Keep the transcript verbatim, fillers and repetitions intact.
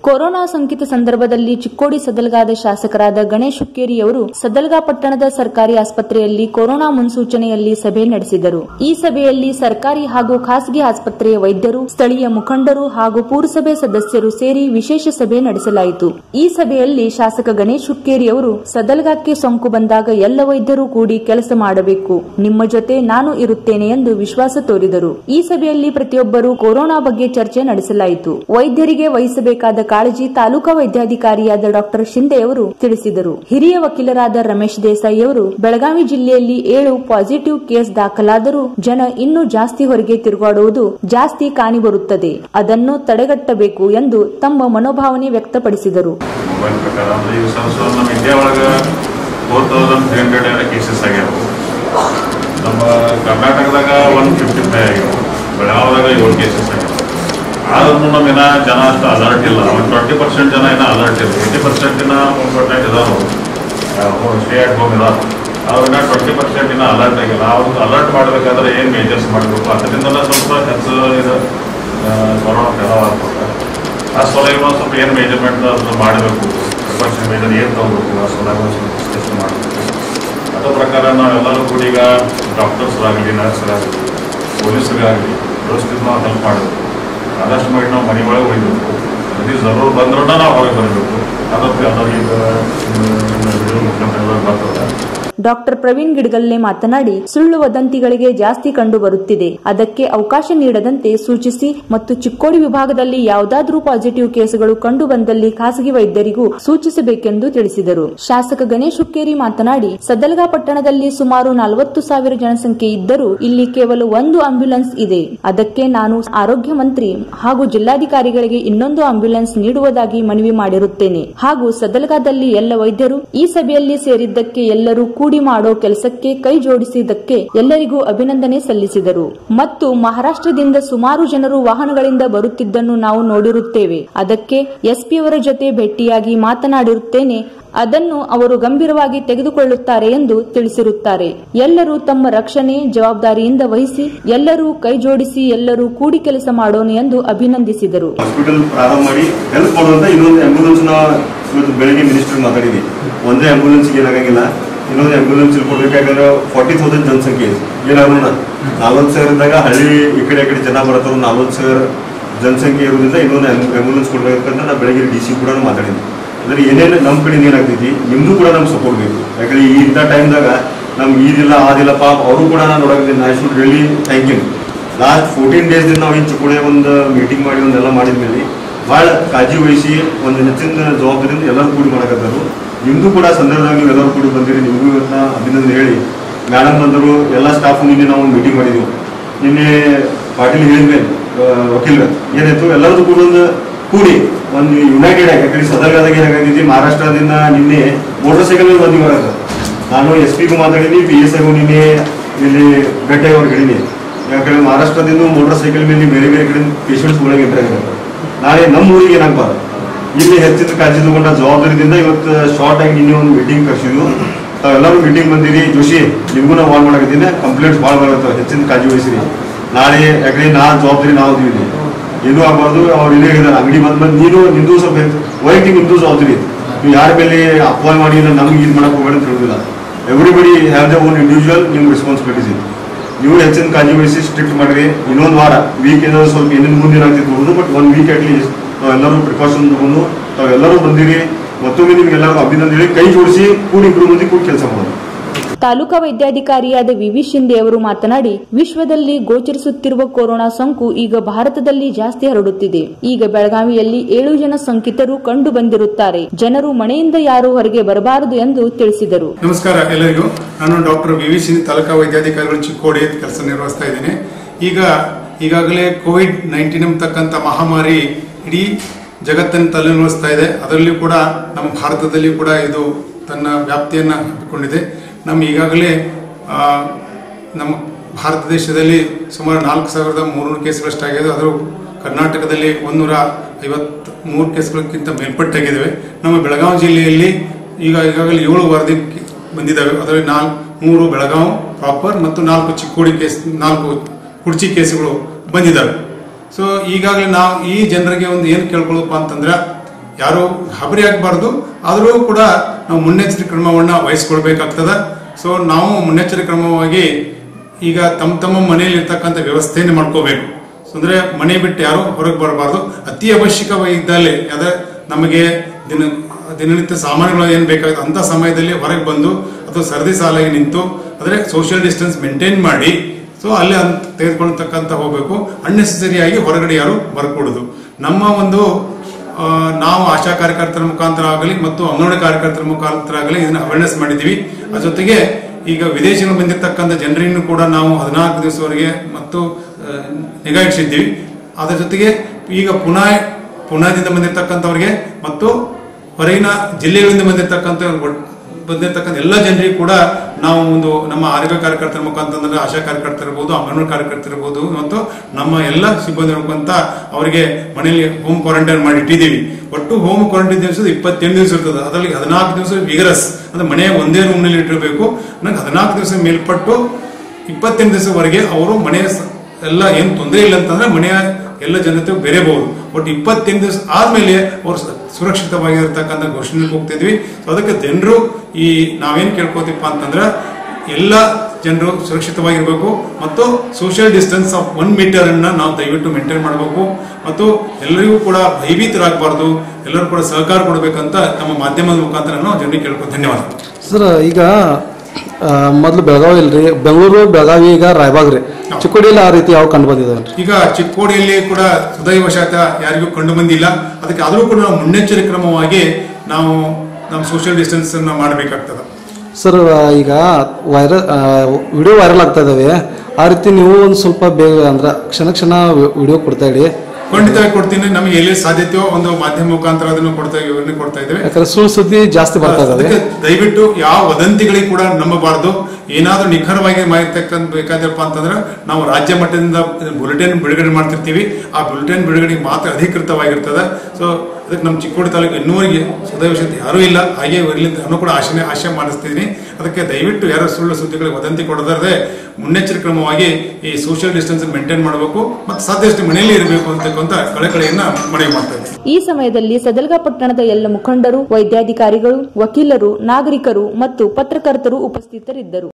Corona ಸೋಂಕಿತ ಸಂದರ್ಭದಲ್ಲಿ ಚಿಕ್ಕೋಡಿ ಸದಲ್ಗಾದ ಶಾಸಕರಾದ ಗಣೇಶ್ ಹುಕ್ಕೇರಿಯವರು ಸದಲ್ಗಾ ಪಟ್ಟಣದ ಸರ್ಕಾರಿ ಆಸ್ಪತ್ರೆಯಲ್ಲಿ ಕೊರೋನಾ ಮುನ್ಸೂಚನೆಯಲ್ಲಿ ಸಭೆ ನಡೆಸಿದರು. ಈ ಸಭೆಯಲ್ಲಿ ಸರ್ಕಾರಿ ಹಾಗೂ ಖಾಸಗಿ ಆಸ್ಪತ್ರೆಯ ವೈದ್ಯರು, ಸ್ಥಳೀಯ ಮುಖಂಡರು ಹಾಗೂ ಪುರಸಭೆ ಸದಸ್ಯರು ಸೇರಿ ವಿಶೇಷ ಸಭೆ ನಡೆಸಲಾಯಿತು. ಈ ಸಭೆಯಲ್ಲಿ ಶಾಸಕ ಗಣೇಶ್ ಹುಕ್ಕೇರಿಯವರು ಸದಲ್ಗಾಕ್ಕೆ ಸೋಂಕು ಬಂದಾಗ ಎಲ್ಲ ವೈದ್ಯರು ಕೂಡಿ ಕೆಲಸ ಮಾಡಬೇಕು, ನಿಮ್ಮ ಜೊತೆ ನಾನು ಇರುತ್ತೇನೆ ಎಂದು ವಿಶ್ವಾಸ ತೋರಿದರು. ಈ ಸಭೆಯಲ್ಲಿ ಪ್ರತಿಯೊಬ್ಬರು ಕೊರೋನಾ ಬಗ್ಗೆ ಚರ್ಚೆ ನಡೆಸಲಾಯಿತು. ವೈದ್ಯರಿಗೆ ವಹಿಸಬೇಕಾದ ಕಾಳಜಿ ತಾಲೂಕಾ ವೈದ್ಯಾಧಿಕಾರಿಯಾದ ಡಾಕ್ಟರ್ ಶಿಂದೆ ಅವರು ತಿಳಿಸಿದರು. ಹಿರಿಯ ವಕೀಲರಾದ ರಮೇಶ್ ದೇಸಾಯಿ ಅವರು ಬೆಳಗಾವಿ ಜಿಲ್ಲೆಯಲ್ಲಿ ಏಳು ಪಾಸಿಟಿವ್ ಕೇಸ್ ದಾಖಲಾದರೂ ಜನ ಇನ್ನೂ ಜಾಸ್ತಿ ಹೊರಗೆ ತಿರುಗಾಡುವುದು ಜಾಸ್ತಿ ಕಾಣಿಬರುತ್ತದೆ, ಅದನ್ನು ತಡೆಗಟ್ಟಬೇಕು ಎಂದು ತಮ್ಮ ಮನೋಭಾವನೆ ವ್ಯಕ್ತಪಡಿಸಿದರು. ಆದ್ರೂ ನಮ್ಮಿನ ಜನ ಅಷ್ಟು ಅಲರ್ಟ್ ಇಲ್ಲ. ಒಂದು ಟ್ವೆಂಟಿ ಪರ್ಸೆಂಟ್ ಜನ ಏನೋ ಅಲರ್ಟ್ ಇಲ್ಲ. ಏಯ್ಟಿ ಪರ್ಸೆಂಟಿನ ಪರ್ಸೆಂಟ್ ಇದಾವೆ ಸ್ಟೇ ಅಟ್ ಹೋಮ್ ಇದಾವೆ. ಅವ್ರನ್ನ ಟ್ವೆಂಟಿ ಪರ್ಸೆಂಟ್ ಇನ್ನ ಅಲರ್ಟ್ ಆಗಿಲ್ಲ. ಅವ್ರು ಅಲರ್ಟ್ ಮಾಡಬೇಕಾದ್ರೆ ಏನು ಮೇಜರ್ಸ್ ಮಾಡಬೇಕು, ಅದರಿಂದೆಲ್ಲ ಸ್ವಲ್ಪ ಹೆಚ್ಚು ಇದು ಕೊರೋನಾ ಫೆಲವಾಗ್ತದೆ. ಆ ಸಲುವಾಗಿ ಒಂದು ಸ್ವಲ್ಪ ಏನು ಮೇಜರ್ಮೆಂಟ್ ಅದನ್ನು ಮಾಡಬೇಕು, ಪ್ರಿಕಾಷನ್ ಮೇಜರ್ ಏನು ತಗೋಬೇಕು, ಆ ಸಲುವಾಗಿ ಒಂದು ಸ್ವಲ್ಪ ಡಿಸ್ಕಷನ್ ಮಾಡಬೇಕು. ಅದ್ರ ಪ್ರಕಾರ ನಾವೆಲ್ಲರೂ ಕೂಡ ಈಗ ಡಾಕ್ಟರ್ಸ್ಗಾಗಲಿ, ನರ್ಸ್ಗಾಗಲಿ, ಪೊಲೀಸ್ಗಾಗಲಿ ವ್ಯವಸ್ಥಿತ ನಾವು ಹೆಲ್ಪ್ ಮಾಡಬೇಕು. ಆದಷ್ಟು ಮಾಡಿ ನಾವು ಮನೆ ಒಳಗೆ ಹೋಗ್ಬೇಕು. ಅದು ಜರೂರು ಬಂದ್ರೂ ನಾವು ಹೊರಗೆ ಬರಬೇಕು. ಅದಕ್ಕೆ ಎಲ್ಲರಿಗ ವಿಡಿಯೋ ಮುಖಾಂತರ ಬರ್ತದೆ. ಡಾಕ್ಟರ್ ಪ್ರವೀಣ್ ಗಿಡಗಲ್ಲೆ ಮಾತನಾಡಿ, ಸುಳ್ಳು ವದಂತಿಗಳಿಗೆ ಜಾಸ್ತಿ ಕಂಡು ಬರುತ್ತಿದೆ, ಅದಕ್ಕೆ ಅವಕಾಶ ನೀಡದಂತೆ ಸೂಚಿಸಿ ಮತ್ತು ಚಿಕ್ಕೋಡಿ ವಿಭಾಗದಲ್ಲಿ ಯಾವುದಾದ್ರೂ ಪಾಸಿಟಿವ್ ಕೇಸುಗಳು ಕಂಡು ಬಂದಲ್ಲಿ ಖಾಸಗಿ ವೈದ್ಯರಿಗೂ ಸೂಚಿಸಬೇಕೆಂದು ತಿಳಿಸಿದರು. ಶಾಸಕ ಗಣೇಶ್ ಹುಕ್ಕೇರಿ ಮಾತನಾಡಿ, ಸದಲ್ಗಾ ಪಟ್ಟಣದಲ್ಲಿ ಸುಮಾರು ನಲವತ್ತು ಸಾವಿರ ಜನಸಂಖ್ಯೆ ಇದ್ದರೂ ಇಲ್ಲಿ ಕೇವಲ ಒಂದು ಆಂಬ್ಯುಲೆನ್ಸ್ ಇದೆ. ಅದಕ್ಕೆ ನಾನು ಆರೋಗ್ಯ ಮಂತ್ರಿ ಹಾಗೂ ಜಿಲ್ಲಾಧಿಕಾರಿಗಳಿಗೆ ಇನ್ನೊಂದು ಆಂಬ್ಯುಲೆನ್ಸ್ ನೀಡುವುದಾಗಿ ಮನವಿ ಮಾಡಿರುತ್ತೇನೆ. ಹಾಗೂ ಸದಲ್ಗಾದಲ್ಲಿ ಎಲ್ಲ ವೈದ್ಯರು ಈ ಸಭೆಯಲ್ಲಿ ಸೇರಿದ್ದಕ್ಕೆ ಎಲ್ಲರೂ ಕೂಡಿ ಮಾಡೋ ಕೆಲಸಕ್ಕೆ ಕೈ ಜೋಡಿಸಿದ್ದಕ್ಕೆ ಎಲ್ಲರಿಗೂ ಅಭಿನಂದನೆ ಸಲ್ಲಿಸಿದರು. ಮತ್ತು ಮಹಾರಾಷ್ಟ್ರದಿಂದ ಸುಮಾರು ಜನರು ವಾಹನಗಳಿಂದ ಬರುತ್ತಿದ್ದನ್ನು ನಾವು ನೋಡಿರುತ್ತೇವೆ. ಅದಕ್ಕೆ ಎಸ್ಪಿ ಅವರ ಜೊತೆ ಭೇಟಿಯಾಗಿ ಮಾತನಾಡಿರುತ್ತೇನೆ, ಅದನ್ನು ಅವರು ಗಂಭೀರವಾಗಿ ತೆಗೆದುಕೊಳ್ಳುತ್ತಾರೆ ಎಂದು ತಿಳಿಸಿರುತ್ತಾರೆ. ಎಲ್ಲರೂ ತಮ್ಮ ರಕ್ಷಣೆ ಜವಾಬ್ದಾರಿಯಿಂದ ವಹಿಸಿ ಎಲ್ಲರೂ ಕೈ ಜೋಡಿಸಿ ಎಲ್ಲರೂ ಕೂಡಿ ಕೆಲಸ ಮಾಡೋಣ ಎಂದು ಅಭಿನಂದಿಸಿದರು. ಹಾಸ್ಪಿಟಲ್ ಪ್ರಾರಂಭ ಮಾಡಿ ಹೆಲ್ಪ್ ಮಾಡುವಂತ ಇನ್ನೊಂದು ಆಂಬ್ಯುಲೆನ್ಸ್ ಬೆಳಗ್ಗೆ ಮಿನಿಸ್ಟರ್ ಮಾತಾಡಿದ್ವಿ. ಒಂದೇ ಆಂಬ್ಯುಲೆನ್ಸ್ ಏನಾಗಂಗಿಲ್ಲ, ಇನ್ನೊಂದು ಆಂಬ್ಯುಲೆನ್ಸ್ ಕೊಡ್ಬೇಕಾದ್ರೆ ಫಾರ್ಟಿ ತೌಸಂಡ್ ಜನಸಂಖ್ಯೆ ಏನಾಗೋಣ ನಲ್ವತ್ತು ಸಾವಿರದಾಗ ಹಳ್ಳಿ ಈ ಕಡೆ ಈ ಕಡೆ ಜನ ಬರ್ತಾರೆ. ನಲ್ವತ್ತು ಸಾವಿರ ಜನಸಂಖ್ಯೆ ಇರೋದ್ರಿಂದ ಇನ್ನೊಂದು ಆಂಬ್ಯುಲೆನ್ಸ್ ಕೊಡ್ಬೇಕಂತ ನಾವು ಬೆಳಗ್ಗೆ ಡಿ ಸಿ ಕೂಡ ಮಾತಾಡಿದ್ವಿ. ಅಂದ್ರೆ ಏನೇನು ನಮ್ಮ ಕಡೆಯಿಂದ ಏನಾಗ್ತೈತಿ ನಿಮ್ದು ಕೂಡ ನಮ್ಗೆ ಸಪೋರ್ಟ್ ಬೇಕು. ಯಾಕಂದ್ರೆ ಈ ಇಂಥ ಟೈಮ್ದಾಗ ನಮ್ಗೆ ಈದಿಲ್ಲ ಆದಿಲ್ಲ ಪಾಪ ಅವರು ಕೂಡ ನಾನು ನೋಡೋದಿಲ್ಲ. I should really thank you. Last fourteen ಡೇಸ್ದಿಂದ ನಾವು ಏನು ಚಿಕ್ಕೋಡಿ ಒಂದು ಮೀಟಿಂಗ್ ಮಾಡಿ ಒಂದೆಲ್ಲ ಮಾಡಿದ್ಮೇಲೆ ಭಾಳ ಕಾಳಜಿ ವಹಿಸಿ ಒಂದು ಹೆಚ್ಚಿನ ಜವಾಬ್ದಾರಿಯಿಂದ ಎಲ್ಲರೂ ಕೂಡಿ ಮಾಡಕತ್ತಾರು. ನಿಮ್ಮದು ಕೂಡ ಸಂದರ್ಭದಾಗ ನೀವು ಎಲ್ಲರೂ ಕೂಡಿ ಬಂದಿರಿ, ನಿಮಗೂ ಇವತ್ತು ಅಭಿನಂದನೆ ಹೇಳಿ ಮೇಡಮ್ ಬಂದರು, ಎಲ್ಲ ಸ್ಟಾಫ್ ನಿನ್ನೆ ನಾವು ಮೀಟಿಂಗ್ ಮಾಡಿದ್ವಿ. ನಿನ್ನೆ ಪಾಟೀಲ್ ಹೇಳಿದ್ಮೇಲೆ ವಕೀಲರು ಏನಾಯ್ತು ಎಲ್ಲರದ್ದು ಕೂಡ ಒಂದು ಕೂಡಿ ಒಂದು ಯುನೈಟೆಡ್ ಆಗಿ. ಯಾಕಂದ್ರೆ ಸದರ್ಗಾದಾಗ ಏನಾಗೈತಿ ಮಹಾರಾಷ್ಟ್ರದಿಂದ ನಿನ್ನೆ ಮೋಟರ್ ಸೈಕಲ್ ಮೇಲೆ ಬಂದು ಬರೋದು. ನಾನು ಎಸ್ ಪಿಗೂ ಮಾತಾಡೀನಿ, ಪಿ ಎಸ್ ಐಗೂ ನಿನ್ನೆ ಇಲ್ಲಿ ಭೇಟಿ ಅವ್ರಿಗೆ ಹೇಳಿನಿ. ಯಾಕಂದ್ರೆ ಮಹಾರಾಷ್ಟ್ರದಿಂದ ಮೋಟರ್ ಸೈಕಲ್ ಮೇಲೆ ಬೇರೆ ಬೇರೆ ಕಡೆ ಪೇಷಂಟ್ಸ್ ಒಳಗೆ ಎಂಟ್ರಿ ಆಗಿರ್ತಾರೆ. ನಾಳೆ ನಮ್ಮ ಊರಿಗೆ ಏನಾಗಬಾರ್ದು, ಇಲ್ಲಿ ಹೆಚ್ಚಿನ ಕಾಳಜಿ ತಗೊಂಡ ಜವಾಬ್ದಾರಿಯಿಂದ ಇವತ್ತು ಶಾರ್ಟ್ ಆಗಿ ನಿನ್ನೆ ಒಂದು ಮೀಟಿಂಗ್ ಕರ್ಸಿದ್ವು. ತಾವೆಲ್ಲರೂ ಮೀಟಿಂಗ್ ಬಂದಿರಿ. ಜೋಶಿ ನಿಮಗೂ ನಾವು ವಾರ್ನ್ ಮಾಡಕತ್ತೀನಿ, ಕಂಪ್ಲೇಂಟ್ಸ್ ಭಾಳ ಬರುತ್ತೆ, ಹೆಚ್ಚಿನ ಕಾಳಜಿ ವಹಿಸಿರಿ. ನಾಳೆ ಯಾಕಂದ್ರೆ ನಾ ಜವಾಬ್ದಾರಿ ನಾವು ಇದೀವಿ, ಏನೂ ಆಗಬಾರ್ದು. ಅವ್ರು ಇಲ್ಲೇ ಹೇಳಿದಾರೆ ಅಂಗಡಿ ಬಂದ್ ಬಂದು ನೀನು ನಿಂದು ಸ್ವಲ್ಪ ವೈಯಕ್ತಿಕ ನಿಂದು ಜವಾಬ್ದಾರಿ. ನೀವು ಯಾರ ಮೇಲೆ ಅಪಾಯ್ ಮಾಡಿ ನಮ್ಗೆ ಇದು ಮಾಡಕ್ಕೆ ಹೋಗಬೇಡ ಅಂತ ಹೇಳೋದಿಲ್ಲ. Everybody have the own individual ನಿಮ್ಮ ರೆಸ್ಪಾನ್ಸಿಬಿಲಿಟೀಸ್ ಇದೆ. ನೀವು ಹೆಚ್ಚಿನ ಕಾಳಜಿ ವಹಿಸಿ ಸ್ಟ್ರಿಕ್ಟ್ ಮಾಡಿರಿ. ಇನ್ನೊಂದು ವಾರ ವೀಕ್ ಏನಾದ್ರು ಸ್ವಲ್ಪ ಏನೇನು ಮುಂದೆ ಏನಾಗ್ತಿತ್ತು ನೋಡೋದು, but one week at least ನಾವೆಲ್ಲರೂ ಪ್ರಿಕಾಷನ್ ತಗೊಂಡು ತಾವೆಲ್ಲರೂ ಬಂದಿರಿ. ಮತ್ತೊಮ್ಮೆ ನಿಮ್ಗೆಲ್ಲರೂ ಅಭಿನಂದನೆ, ಕೈ ಜೋಡಿಸಿ ಕೂಡಿ ಇಬ್ಬರು ಮಂದಿ ಕೂಡಿ ಕೆಲಸ ಮಾಡೋದು. ತಾಲೂಕಾ ವೈದ್ಯಾಧಿಕಾರಿಯಾದ ವಿವಿ ಶಿಂದೆ ಅವರು ಮಾತನಾಡಿ, ವಿಶ್ವದಲ್ಲಿ ಗೋಚರಿಸುತ್ತಿರುವ ಕೊರೋನಾ ಸೋಂಕು ಈಗ ಭಾರತದಲ್ಲಿ ಜಾಸ್ತಿ ಹರಡುತ್ತಿದೆ. ಈಗ ಬೆಳಗಾವಿಯಲ್ಲಿ ಏಳು ಜನ ಸೋಂಕಿತರು ಕಂಡು ಬಂದಿರುತ್ತಾರೆ. ಜನರು ಮನೆಯಿಂದ ಯಾರು ಹೊರಗೆ ಬರಬಾರದು ಎಂದು ತಿಳಿಸಿದರು. ನಮಸ್ಕಾರ ಎಲ್ಲರಿಗೂ. ನಾನು ಡಾಕ್ಟರ್ ವಿವಿ ಶಿಂದೆ, ತಾಲೂಕಾ ವೈದ್ಯಾಧಿಕಾರಿಗಳು, ಚಿಕ್ಕೋಡಿ ಕೆಲಸ ನಿರ್ವಹಿಸ್ತಾ ಇದ್ದೀನಿ. ಈಗ ಈಗಾಗಲೇ ಕೋವಿಡ್ ನೈನ್ಟೀನ್ ಎಂಬತಕ್ಕಂಥ ಮಹಾಮಾರಿ ಇಡೀ ಜಗತ್ತನ್ನು ತಲೆನೋವಿಸ್ತಾ ಇದೆ. ಅದರಲ್ಲಿ ಕೂಡ ನಮ್ಮ ಭಾರತದಲ್ಲಿ ಕೂಡ ಇದು ತನ್ನ ವ್ಯಾಪ್ತಿಯನ್ನು ಹಮ್ಮಿಕೊಂಡಿದೆ. ನಮ್ಮ ಈಗಾಗಲೇ ನಮ್ಮ ಭಾರತ ದೇಶದಲ್ಲಿ ಸುಮಾರು ನಾಲ್ಕು ಸಾವಿರದ ಮೂರುನೂರು ಕೇಸ್ಗಳಷ್ಟಾಗಿದೆ. ಅದರ ಕರ್ನಾಟಕದಲ್ಲಿ ಒಂದೂರ ಐವತ್ ಮೂರು ಕೇಸ್ಗಳಕ್ಕಿಂತ ಮೇಲ್ಪಟ್ಟಾಗಿದ್ದಾವೆ. ನಮ್ಮ ಬೆಳಗಾವಿ ಜಿಲ್ಲೆಯಲ್ಲಿ ಈಗ ಈಗಾಗಲೇ ಏಳು ವರದಿ ಬಂದಿದ್ದಾವೆ. ಅದರಲ್ಲಿ ನಾಲ್ಕು ಮೂರು ಬೆಳಗಾವಿ ಪ್ರಾಪರ್ ಮತ್ತು ನಾಲ್ಕು ಚಿಕ್ಕೋಡಿ ಕೇಸ್, ನಾಲ್ಕು ಕುರ್ಚಿ ಕೇಸುಗಳು ಬಂದಿದ್ದಾವೆ. ಸೊ ಈಗಾಗಲೇ ನಾವು ಈ ಜನರಿಗೆ ಒಂದು ಏನು ಕೇಳ್ಕೊಳ್ಳಪ್ಪ ಅಂತಂದ್ರೆ, ಯಾರು ಗಾಬರಿ ಆಗಬಾರ್ದು. ಆದರೂ ಕೂಡ ನಾವು ಮುನ್ನೆಚ್ಚರಿಕೆ ಕ್ರಮವನ್ನು ವಹಿಸ್ಕೊಳ್ಬೇಕಾಗ್ತದ. ಸೊ ನಾವು ಮುನ್ನೆಚ್ಚರಿಕೆ ಕ್ರಮವಾಗಿ ಈಗ ತಮ್ಮ ತಮ್ಮ ಮನೆಯಲ್ಲಿ ಇರ್ತಕ್ಕಂಥ ವ್ಯವಸ್ಥೆಯನ್ನು ಮಾಡ್ಕೋಬೇಕು. ಅಂದ್ರೆ ಮನೆ ಬಿಟ್ಟು ಯಾರು ಹೊರಗೆ ಬರಬಾರ್ದು. ಅತಿ ಅವಶ್ಯಕವಾಗಿದ್ದಲ್ಲಿ ಅದೇ ನಮಗೆ ದಿನ ದಿನನಿತ್ಯ ಸಾಮಾನುಗಳು ಏನು ಬೇಕಾಗುತ್ತೆ ಅಂತ ಸಮಯದಲ್ಲಿ ಹೊರಗೆ ಬಂದು ಅಥವಾ ಸರದಿ ಸಾಲಾಗಿ ನಿಂತು ಅಂದರೆ ಸೋಷಿಯಲ್ ಡಿಸ್ಟೆನ್ಸ್ ಮೇಂಟೈನ್ ಮಾಡಿ ಸೊ ಅಲ್ಲಿ ತೆಗೆದುಕೊಳ್ತಕ್ಕಂಥ ಹೋಗಬೇಕು. ಅನ್ನೆಸೆಸರಿಯಾಗಿ ಹೊರಗಡೆ ಯಾರು ಬರಕೂಡದು. ನಮ್ಮ ಒಂದು ನಾವು ಆಶಾ ಕಾರ್ಯಕರ್ತರ ಮುಖಾಂತರ ಆಗಲಿ ಮತ್ತು ಅಂಗನವಾಡಿ ಕಾರ್ಯಕರ್ತರ ಮುಖಾಂತರ ಆಗಲಿ ಇದನ್ನ ಅವೇರ್ನೆಸ್ ಮಾಡಿದ್ದೀವಿ. ಅದ್ರ ಜೊತೆಗೆ ಈಗ ವಿದೇಶಗಳು ಬಂದಿರತಕ್ಕಂಥ ಜನರನ್ನು ಕೂಡ ನಾವು ಹದಿನಾಲ್ಕು ದಿವಸವರೆಗೆ ಮತ್ತು ನಿಗಾ ಇಟ್ಟಿದ್ದೀವಿ. ಅದರ ಜೊತೆಗೆ ಈಗ ಪುನಃ ಪುನಾದಿಂದ ಬಂದಿರತಕ್ಕಂಥವ್ರಿಗೆ ಮತ್ತು ಹೊರಗಿನ ಜಿಲ್ಲೆಗಳಿಂದ ಬಂದಿರತಕ್ಕಂಥ ಬಂದಿರತಕ್ಕಂಥ ಎಲ್ಲ ಜನರಿಗೂ ಕೂಡ ನಾವು ಒಂದು ನಮ್ಮ ಆರೋಗ್ಯ ಕಾರ್ಯಕರ್ತರ ಮುಖಾಂತರ ಆಶಾ ಕಾರ್ಯಕರ್ತರು ಇರ್ಬೋದು, ಅಂಗನವಾಡಿ ಕಾರ್ಯಕರ್ತರು ಇರ್ಬೋದು ಮತ್ತು ನಮ್ಮ ಎಲ್ಲ ಸಿಬ್ಬಂದಿ ಮುಖಾಂತರ ಅವರಿಗೆ ಮನೆಯಲ್ಲಿ ಹೋಮ್ ಕ್ವಾರಂಟೈನ್ ಮಾಡಿ ಇಟ್ಟಿದ್ದೀವಿ. ಒಟ್ಟು ಹೋಮ್ ಕ್ವಾರಂಟೈನ್ ದಿವಸ ಇಪ್ಪತ್ತೆಂಟು ದಿವಸ ಇರ್ತದೆ. ಅದರಲ್ಲಿ ಹದಿನಾಲ್ಕು ದಿವಸ ವಿಗರಸ್ ಅಂದ್ರೆ ಮನೆಯ ಒಂದೇ ರೂಮ್ನಲ್ಲಿ ಇಟ್ಟಿರಬೇಕು. ನನಗೆ ಹದಿನಾಲ್ಕು ದಿವಸ ಮೇಲ್ಪಟ್ಟು ಇಪ್ಪತ್ತೆಂಟು ದಿವಸವರೆಗೆ ಅವರು ಮನೆಯ ಎಲ್ಲ ಏನು ತೊಂದರೆ ಇಲ್ಲ ಅಂತಂದ್ರೆ ಮನೆಯ ಎಲ್ಲ ಜನತೆ ಬೇರೆಬಹುದು. ಒಟ್ಟು ಇಪ್ಪತ್ತೆಂಟು ದಿವಸ ಆದ್ಮೇಲೆ ಅವರು ಸುರಕ್ಷಿತವಾಗಿರ್ತಕ್ಕಂಥ ಘೋಷಣೆ ಹೋಗ್ತಿದ್ವಿ. ಸೊ ಅದಕ್ಕೆ ಜನರು ಈ ನಾವೇನ್ ಕೇಳ್ಕೋತೀಪ್ಪ ಅಂತಂದ್ರೆ ಎಲ್ಲ ಜನರು ಸುರಕ್ಷಿತವಾಗಿರ್ಬೇಕು ಮತ್ತು social distance of one metre ಅನ್ನ ನಾವು ದಯವಿಟ್ಟು ಮೇಂಟೈನ್ ಮಾಡಬೇಕು ಮತ್ತು ಎಲ್ಲರಿಗೂ ಕೂಡ ಭಯಭೀತರಾಗಬಾರ್ದು. ಎಲ್ಲರೂ ಕೂಡ ಸಹಕಾರ ಕೊಡಬೇಕಂತ ನಮ್ಮ ಮಾಧ್ಯಮದ ಮುಖಾಂತರ ನಾವು ಜನರಿಗೆ ಕೇಳ್ಕೊ. ಧನ್ಯವಾದ ಸರ್. ಈಗ ಮೊದಲು ಬೆಳಗಾವಿ ಇಲ್ರಿ, ಬೆಂಗಳೂರು ಬೆಳಗಾವಿ ಈಗ ರಾಯಬಾಗ್ ರೀ, ಚಿಕ್ಕೋಡಿಯಲ್ಲಿ ಆ ರೀತಿ ಯಾವ ಕಂಡು ಬಂದಿದೆ? ಈಗ ಚಿಕ್ಕೋಡಿಯಲ್ಲಿ ಕೂಡ ಹೃದಯವಶಾತ ಯಾರಿಗೂ ಕಂಡು ಬಂದಿಲ್ಲ. ಅದಕ್ಕೆ ಆದರೂ ಕೂಡ ನಾವು ಮುನ್ನೆಚ್ಚರಿಕೆ ಕ್ರಮವಾಗಿ ನಾವು ನಮ್ಮ ಸೋಷಿಯಲ್ ಡಿಸ್ಟೆನ್ಸ್ ಅನ್ನ ಮಾಡಬೇಕಾಗ್ತದೆ. ಸರ್ ಈಗ ವೈರಲ್ ವಿಡಿಯೋ ವೈರಲ್ ಆಗ್ತಾ ಇದಾವೆ, ಆ ರೀತಿ ನೀವು ಒಂದು ಸ್ವಲ್ಪ ಬೇಗ ಅಂದ್ರೆ ಕ್ಷಣ ಕ್ಷಣ ವಿಡಿಯೋ ಕೊಡ್ತಾ ಇಡಿ. ಖಂಡಿತವಾಗಿ ಕೊಡ್ತೀನಿ. ನಮಗೆ ಎಲ್ಲಿ ಸಾಧ್ಯತೆಯೋ ಒಂದು ಮಾಧ್ಯಮ ಮುಖಾಂತರ ಅದನ್ನು ಕೊಡ್ತಾ ಕೊಡ್ತಾ ಇದ್ದೇವೆ. ಯಾಕಂದ್ರೆ ಸುಳ್ಳು ಸುದ್ದಿ ಜಾಸ್ತಿ ಬರ್ತಾ ಇದಾವೆ. ದಯವಿಟ್ಟು ಯಾವ ವದಂತಿಗಳಿಗೆ ಕೂಡ ನಂಬಬಾರ್ದು. ಏನಾದ್ರೂ ನಿಖರವಾಗಿ ಮಾಹಿತಿ ಬೇಕಾದಪ್ಪ ಅಂತಂದ್ರೆ ನಾವು ರಾಜ್ಯ ಮಟ್ಟದಿಂದ ಬುಲೆಟಿನ್ ಬಿಡುಗಡೆ ಮಾಡ್ತಿರ್ತೀವಿ. ಆ ಬುಲೆಟಿನ್ ಬಿಡುಗಡೆಗೆ ಮಾತ್ರ ಅಧಿಕೃತವಾಗಿರ್ತದೆ. ಸೊ ಅದಕ್ಕೆ ನಮ್ಮ ಚಿಕ್ಕೋಡಿ ತಾಲೂಕು ಇನ್ನೂವರೆಗೆ ಸದಸ್ಯತೆ ಯಾರೂ ಇಲ್ಲ, ಹಾಗೆ ಇರಲಿ ನಾನು ಕೂಡ ಆಶೆ ಆಶೆ ಮಾಡಿಸ್ತಿದ್ದೀನಿ. ಅದಕ್ಕೆ ದಯವಿಟ್ಟು ಯಾರು ಸುಳ್ಳು ಸುದ್ದಿಗಳಿಗೆ ವದಂತಿ ಕೊಡದೇ ಮುನ್ನೆಚ್ಚರಿಕೆ ಕ್ರಮವಾಗಿ ಈ ಸೋಷಿಯಲ್ ಡಿಸ್ಟೆನ್ಸ್ ಮೇಂಟೈನ್ ಮಾಡಬೇಕು ಮತ್ತು ಸಾಧ್ಯಷ್ಟು ಮನೆಯಲ್ಲಿ ಇರಬೇಕು ಅಂತಕ್ಕಂಥ ಕಳಕಳಿಯನ್ನ ಮನವಿ ಮಾಡ್ತಾ ಇದ್ದೀನಿ. ಈ ಸಮಯದಲ್ಲಿ ಸದಲ್ಗಾ ಪಟ್ಟಣದ ಎಲ್ಲ ಮುಖಂಡರು, ವೈದ್ಯಾಧಿಕಾರಿಗಳು, ವಕೀಲರು, ನಾಗರಿಕರು ಮತ್ತು ಪತ್ರಕರ್ತರು ಉಪಸ್ಥಿತರಿದ್ದರು.